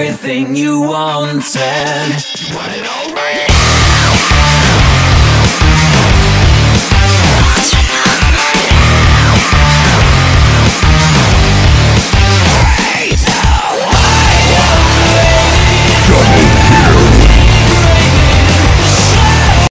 everything you wanted. You want it all right.